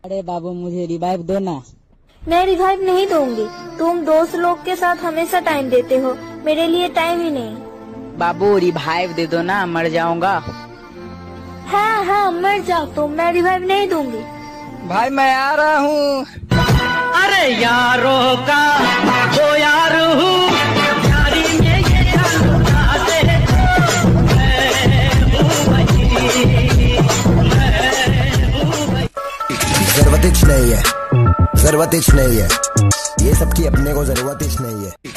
अरे बाबू मुझे रिवाइव दो ना। मैं रिवाइव नहीं दूंगी। तुम दोस्त लोग के साथ हमेशा टाइम देते हो, मेरे लिए टाइम ही नहीं। बाबू रिवाइव दे दो ना, मर जाऊंगा। हाँ हाँ मर जाओ तुम, मैं रिवाइव नहीं दूंगी। भाई मैं आ रहा हूँ। अरे यारों का जो यार हूँ, यारी में ये अंदाज़े जरूरत नहीं है, जरूरत नहीं है, ये सबकी अपने को जरूरत नहीं है।